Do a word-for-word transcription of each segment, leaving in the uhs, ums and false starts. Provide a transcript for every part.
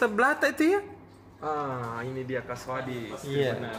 Seblata itu ya? Ah, ini dia Kaswadi. Iya. Nah,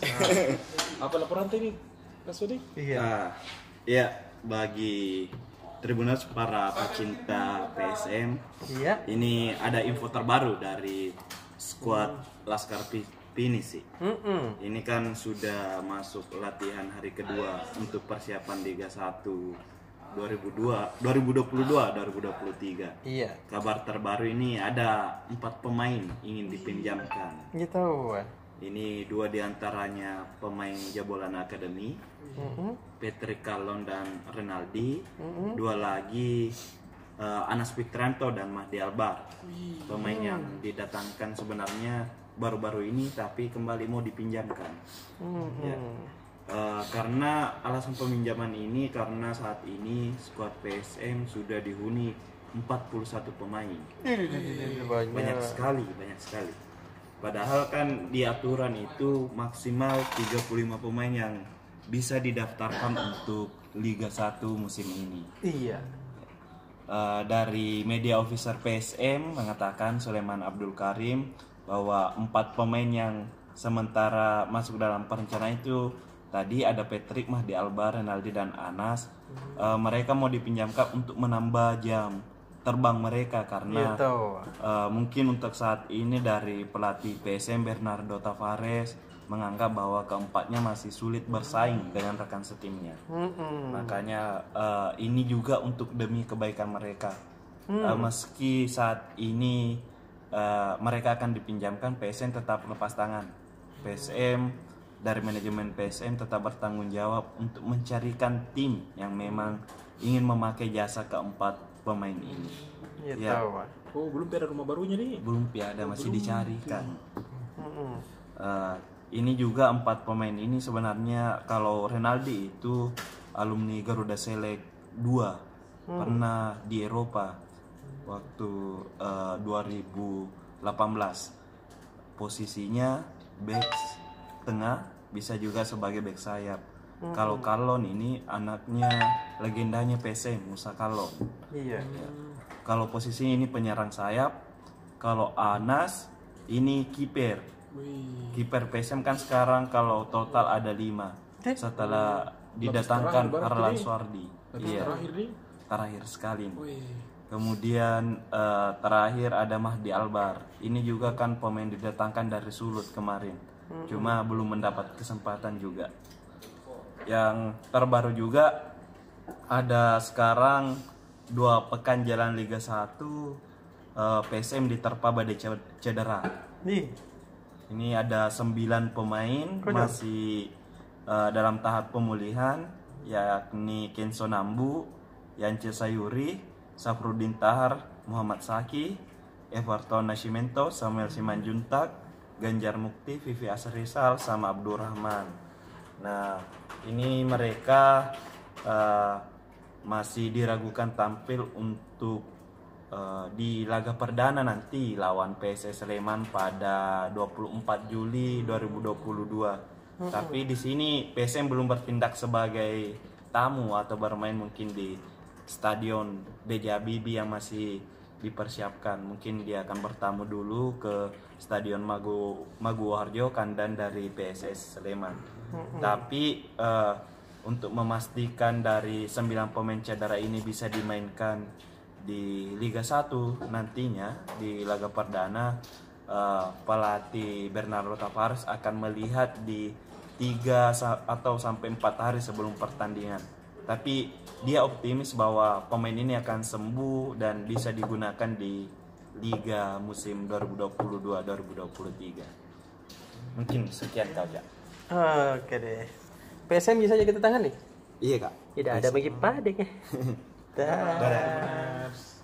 apa laporan ini, Kaswadi? Iya. Ah, ya, bagi Tribuners para pecinta P S M, Iya. ini ada info terbaru dari skuad Laskar Pi- Pinisi. Mm-mm. Ini kan sudah masuk latihan hari kedua untuk persiapan Liga satu dua ribu dua dua ribu dua puluh dua dua ribu dua puluh tiga. Iya. Kabar terbaru ini ada empat pemain ingin dipinjamkan. Gitu. Ini dua diantaranya pemain Jabolan Academy, Mm-mm. Patrick Kalon dan Renaldi. Mm-mm. Dua lagi eh, Anas Fikranto dan Mahdi Albar. Pemain yang didatangkan sebenarnya baru-baru ini tapi kembali mau dipinjamkan. Mm-mm. Ya. Eh, karena alasan peminjaman ini karena saat ini skuad P S M sudah dihuni empat puluh satu pemain. Banyak. Banyak sekali, banyak sekali. Padahal kan di aturan itu maksimal tiga puluh lima pemain yang bisa didaftarkan untuk Liga satu musim ini. Iya. Eh, dari media officer P S M mengatakan Sulaiman Abdul Karim bahwa empat pemain yang sementara masuk dalam perencanaan itu tadi ada Patrick, Mahdi Albar, Renaldi dan Anas. Eh, mereka mau dipinjamkan untuk menambah jam terbang mereka karena Gitu. eh, mungkin untuk saat ini dari pelatih P S M Bernardo Tavares menganggap bahwa keempatnya masih sulit bersaing dengan rekan setimnya. Mm-mm. Makanya eh, ini juga untuk demi kebaikan mereka. Eh, meski saat ini eh, mereka akan dipinjamkan, P S M tetap lepas tangan. P S M dari manajemen P S M tetap bertanggung jawab untuk mencarikan tim yang memang ingin memakai jasa keempat pemain ini. Gitu. Ya. Oh, belum ada rumah barunya nih. Belum ada, masih dicarikan. Mm-mm. Eh, ini juga empat pemain ini sebenarnya kalau Renaldi itu alumni Garuda Select dua, pernah di Eropa waktu eh, dua ribu delapan belas. Posisinya back tengah, bisa juga sebagai back sayap. Kalau Kalon ini anaknya legendanya P S M, Musa Kalon. Iya. Kalau posisinya ini penyerang sayap. Kalau Anas ini kiper. Wih. Kiper P S M kan sekarang kalau total ada lima setelah didatangkan terakhir berarti Harlan nih. Suardi. Lapis Iya, terakhir nih. terakhir sekali. Wih. Kemudian eh, terakhir ada Mahdi Albar. Ini juga kan pemain didatangkan dari Sulut kemarin. Cuma belum mendapat kesempatan juga. Yang terbaru juga ada sekarang dua pekan jalan Liga satu, eh, P S M diterpa badai ce- cedera. Nih. Ini ada sembilan pemain Konyol. masih eh, dalam tahap pemulihan, yakni Kenzo Nambu, Yance Sayuri, Safrudin Tahar, Muhammad Saki, Everton Nascimento, Samuel Simanjuntak, Ganjar Mukti, Vivi Asrizal, sama Abdurrahman. Nah, ini mereka eh, masih diragukan tampil untuk eh, di laga perdana nanti lawan P S S Sleman pada dua puluh empat Juli dua ribu dua puluh dua. Tapi di sini P S M belum bertindak sebagai tamu atau bermain mungkin di Stadion B J Habibie yang masih dipersiapkan. Mungkin dia akan bertamu dulu ke Stadion Magu Maguwoharjo, kandang dari P S S Sleman. Tapi eh, untuk memastikan dari sembilan pemain cedera ini bisa dimainkan di Liga satu nantinya di laga perdana, eh, pelatih Bernardo Tavares akan melihat di tiga atau sampai empat hari sebelum pertandingan. Tapi dia optimis bahwa pemain ini akan sembuh dan bisa digunakan di Liga musim dua ribu dua puluh dua dua ribu dua puluh tiga. Mungkin sekian kau, Jak. Oke deh. P S M bisa aja kita tangan nih. Iya, Kak. Tidak ada bagi padanya. Dah. Dadah.